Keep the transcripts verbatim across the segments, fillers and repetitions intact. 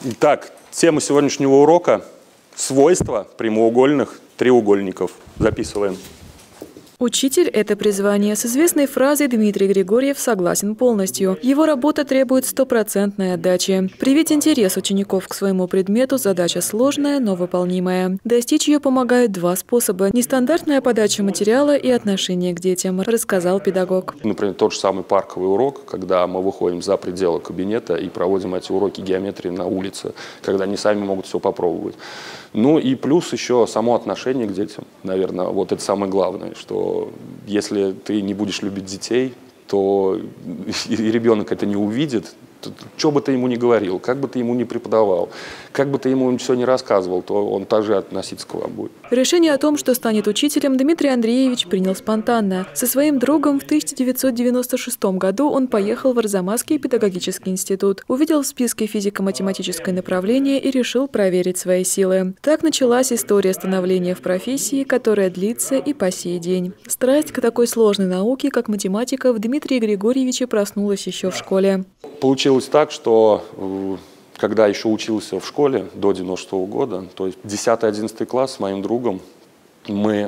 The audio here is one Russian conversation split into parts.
Итак, тема сегодняшнего урока – свойства прямоугольных треугольников. Записываем. Учитель – это призвание. С известной фразой Дмитрий Григорьев согласен полностью. Его работа требует стопроцентной отдачи. Привить интерес учеников к своему предмету – задача сложная, но выполнимая. Достичь ее помогают два способа – нестандартная подача материала и отношение к детям, рассказал педагог. Например, тот же самый парковый урок, когда мы выходим за пределы кабинета и проводим эти уроки геометрии на улице, когда они сами могут все попробовать. Ну и плюс еще само отношение к детям. Наверное, вот это самое главное, что если ты не будешь любить детей, то и ребенок это не увидит. Что бы ты ему ни говорил, как бы ты ему ни преподавал, как бы ты ему все не рассказывал, то он также относиться к вам будет. Решение о том, что станет учителем, Дмитрий Андреевич принял спонтанно. Со своим другом в тысяча девятьсот девяносто шестом году он поехал в Арзамасский педагогический институт, увидел в списке физико-математическое направление и решил проверить свои силы. Так началась история становления в профессии, которая длится и по сей день. Страсть к такой сложной науке, как математика, в Дмитрии Григорьевиче проснулась еще в школе. Получилось так, что когда еще учился в школе до девяносто шестого года, то есть десятый-одиннадцатый класс с моим другом, мы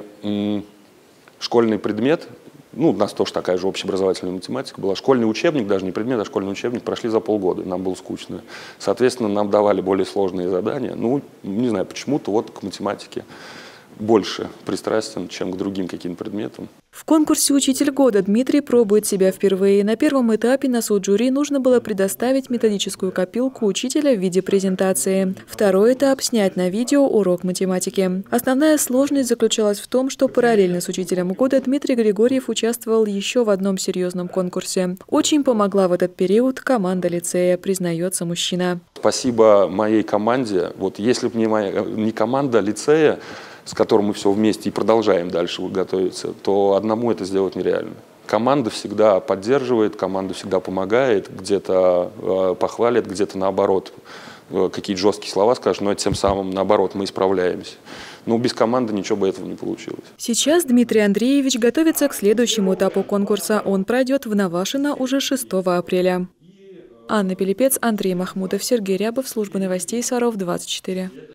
школьный предмет, ну, у нас тоже такая же общеобразовательная математика была, школьный учебник, даже не предмет, а школьный учебник прошли за полгода, нам было скучно. Соответственно, нам давали более сложные задания, ну, не знаю, почему-то вот к математике больше пристрастен, чем к другим каким-то предметам. В конкурсе «Учитель года» Дмитрий пробует себя впервые. На первом этапе на суд жюри нужно было предоставить методическую копилку учителя в виде презентации. Второй этап – снять на видео урок математики. Основная сложность заключалась в том, что параллельно с «Учителем года» Дмитрий Григорьев участвовал еще в одном серьезном конкурсе. Очень помогла в этот период команда лицея, признается мужчина. Спасибо моей команде. Вот если бы не, моя, не команда лицея, с которым мы все вместе и продолжаем дальше готовиться, то одному это сделать нереально. Команда всегда поддерживает, команда всегда помогает, где-то э, похвалит, где-то наоборот э, какие-то жесткие слова скажут, но тем самым наоборот мы исправляемся. Но без команды ничего бы этого не получилось. Сейчас Дмитрий Андреевич готовится к следующему этапу конкурса. Он пройдет в Навашино уже шестого апреля. Анна Пилипец, Андрей Махмутов, Сергей Рябов, служба новостей Саров, двадцать четыре.